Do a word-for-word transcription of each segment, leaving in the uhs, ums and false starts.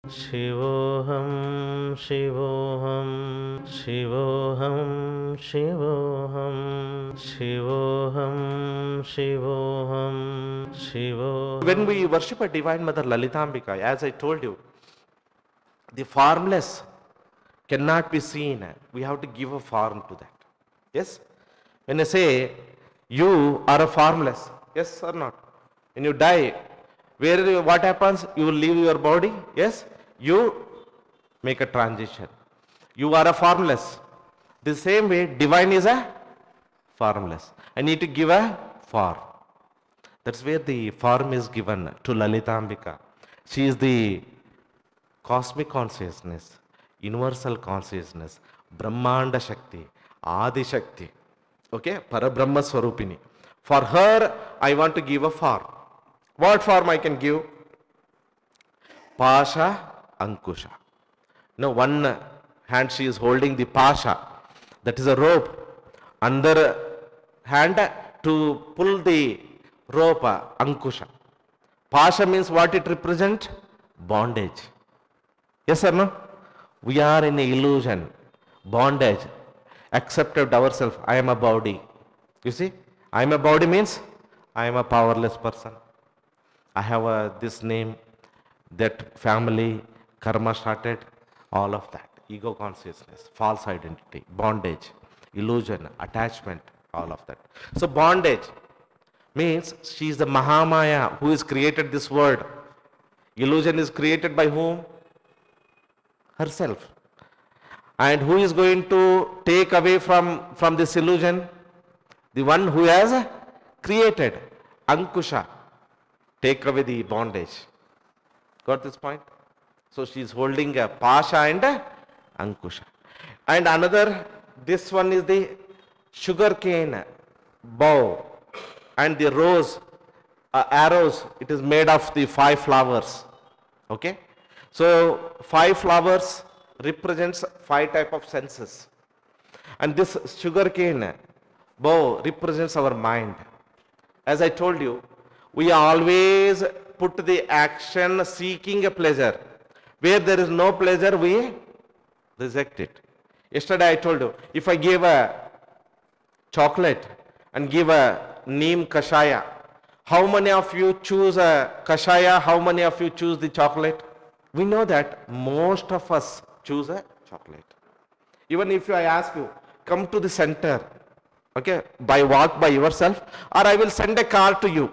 शिवोऽहं शिवोऽहं शिवोऽहं शिवोऽहं शिवोऽहं शिवोऽहं शिवो. When we worship a Divine Mother Lalitambika, as I told you, the formless cannot be seen. We have to give a form to that. Yes? When I say, you are a formless, yes or not? When you die, where what happens? You will leave your body. Yes? You make a transition. You are a formless. The same way, divine is a formless. I need to give a form. That's where the form is given to Lalitambika. She is the cosmic consciousness, universal consciousness, Brahmanda Shakti, Adi Shakti. Okay? Parabrahma Swarupini. For her, I want to give a form. What form I can give? Pasha Ankusha. Now, one hand she is holding the Pasha. That is a rope. Another hand to pull the rope, Ankusha. Pasha means what it represents? Bondage. Yes or no? We are in an illusion, bondage, accepted ourselves. I am a body. You see, I am a body means I am a powerless person. I have a, this name, that family, karma started, all of that. Ego consciousness, false identity, bondage, illusion, attachment, all of that. So bondage means she is the Mahamaya who has created this world. Illusion is created by whom? Herself. And who is going to take away from, from this illusion? The one who has created. Ankusha. Take away the bondage. Got this point? So she is holding a Pasha and a Ankusha. And another, this one is the sugar cane bow. And the rose, uh, arrows, it is made of the five flowers. Okay? So, five flowers represents five type of senses. And this sugar cane bow represents our mind. As I told you, we always put the action seeking a pleasure. Where there is no pleasure, we reject it. Yesterday I told you, if I give a chocolate and give a neem kashaya, how many of you choose a kashaya? How many of you choose the chocolate? We know that most of us choose a chocolate. Even if I ask you, come to the center, okay, by walk by yourself, or I will send a car to you.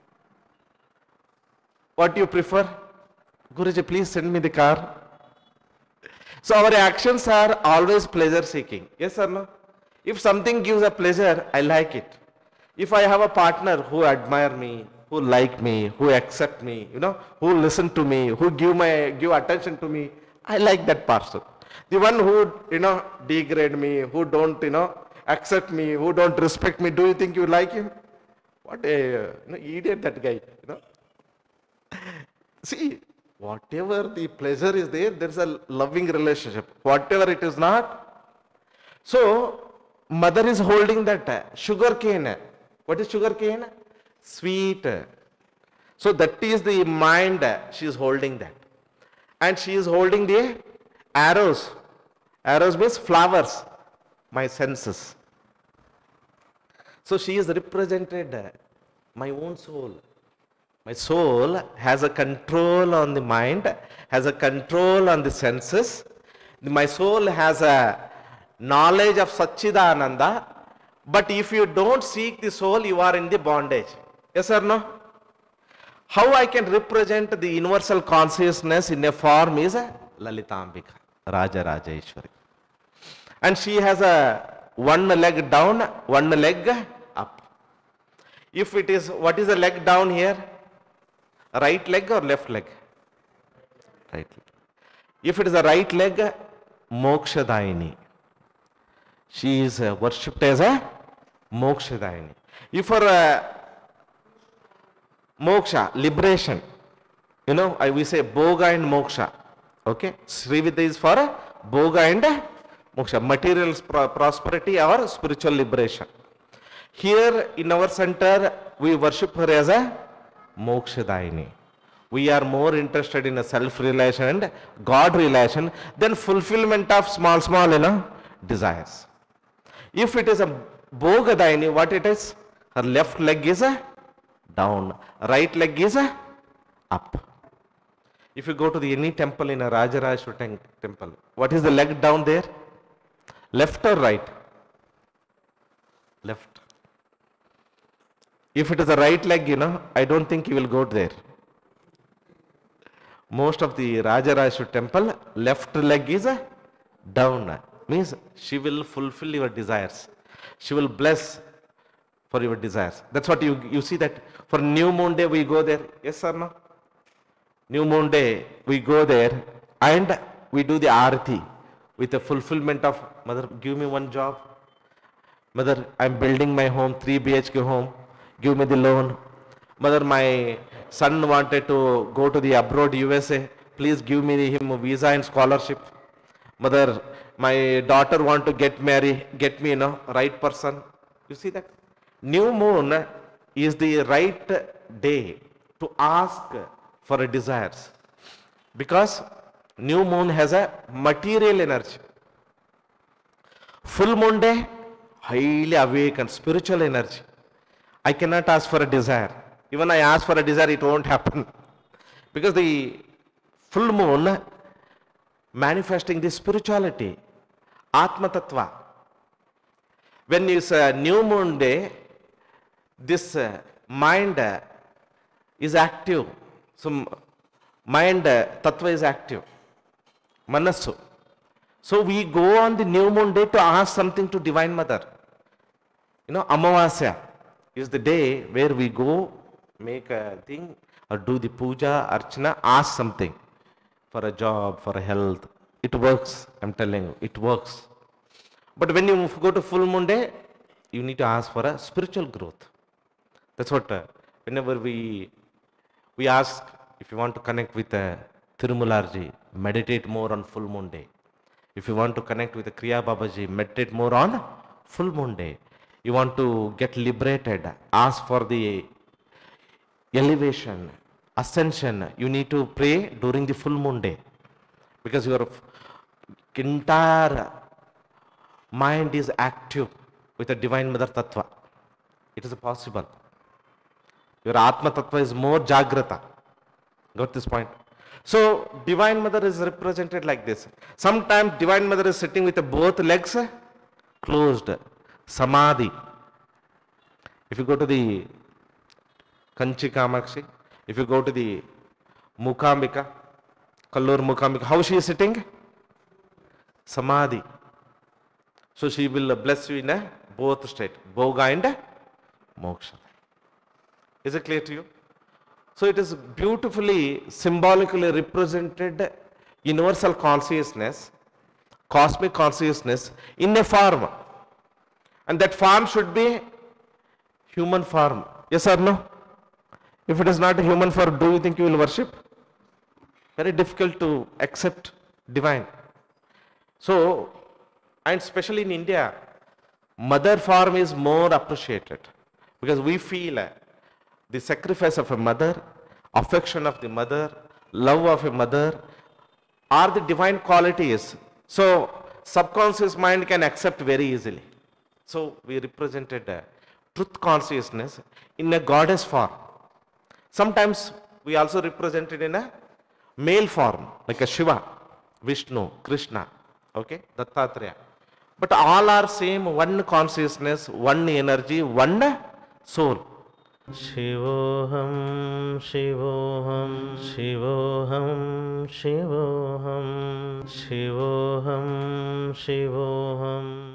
What do you prefer? Guruji, please send me the car. So our actions are always pleasure seeking. Yes or no? If something gives a pleasure, I like it. If I have a partner who admire me, who like me, who accept me, you know, who listen to me, who give my give attention to me, I like that person. The one who, you know, degrade me, who don't, you know, accept me, who don't respect me, do you think you like him? What a you know, idiot that guy, you know. See, whatever the pleasure is there, there is a loving relationship. Whatever it is not. So, mother is holding that sugar cane. What is sugar cane? Sweet. So, that is the mind. She is holding that. And she is holding the arrows. Arrows means flowers. My senses. So, she is represented my own soul. My soul has a control on the mind, has a control on the senses. My soul has a knowledge of Satchidananda, but if you don't seek the soul, you are in the bondage. Yes or no? How I can represent the universal consciousness in a form is a Lalitambika, Raja Rajaishwari. And she has a one leg down, one leg up. If it is, what is the leg down here? Right leg or left leg? Right leg. If it is a right leg, Mokshadaini. She is uh, worshipped as a Mokshadaini. If for uh, moksha, liberation, you know, I we say Bhoga and Moksha. Okay? Srividya is for uh, Bhoga and Moksha, material pro prosperity or spiritual liberation. Here in our center, we worship her as a Mokshadaini. We are more interested in a self-realization and God relation than fulfillment of small, small, you know, desires. If it is a Bhogadayini, what it is? Her left leg is a down, right leg is a up. If you go to the any temple in a Rajarajeshwara temple, what is the leg down there? Left or right? Left. If it is the right leg, you know, I don't think you will go there. Most of the Rajarajeshwara temple, left leg is a down. Means she will fulfill your desires. She will bless for your desires. That's what you, you see that for new moon day we go there. Yes or no? New moon day we go there and we do the arati with the fulfillment of, mother, give me one job. Mother, I'm building my home, three B H K home. Give me the loan. Mother, my son wanted to go to the abroad U S A. Please give me him a visa and scholarship. Mother, my daughter want to get married. Get me, you know, right person. You see that? New moon is the right day to ask for a desires. Because new moon has a material energy. Full moon day, highly awake and spiritual energy. I cannot ask for a desire. Even I ask for a desire, it won't happen. Because the full moon manifesting the spirituality, Atma Tattva. When it's a new moon day, this uh, mind uh, is active. So mind uh, Tattva is active. Manasu. So we go on the new moon day to ask something to Divine Mother. You know, Amavasya is the day where we go, make a thing, or do the puja, archana, ask something for a job, for a health. It works, I'm telling you, it works. But when you go to full moon day, you need to ask for a spiritual growth. That's what, uh, whenever we, we ask, if you want to connect with uh, Thirumalarji, meditate more on full moon day. If you want to connect with the Kriya Babaji, meditate more on full moon day. You want to get liberated, ask for the elevation, ascension, you need to pray during the full moon day. Because your entire mind is active with the Divine Mother Tattva. It is possible. Your Atma Tattva is more Jagrata. Got this point? So, Divine Mother is represented like this. Sometimes Divine Mother is sitting with both legs closed. Samadhi. If you go to the Kanchi Kamakshi, if you go to the Mukambika, Kallur Mukambika, how she is sitting? Samadhi. So she will bless you in a both state, Bhoga and Moksha. Is it clear to you? So it is beautifully, symbolically represented universal consciousness, cosmic consciousness in a form. And that form should be human form. Yes or no? If it is not a human form, do you think you will worship? Very difficult to accept divine. So, and especially in India, mother form is more appreciated. Because we feel uh, the sacrifice of a mother, affection of the mother, love of a mother are the divine qualities. So, subconscious mind can accept very easily. So, we represented uh, truth consciousness in a goddess form. Sometimes we also represented in a male form, like a Shiva, Vishnu, Krishna, okay, Dattatreya. But all are same, one consciousness, one energy, one soul. Shivoham, Shivoham, Shivoham, Shivoham, Shivoham, Shivoham.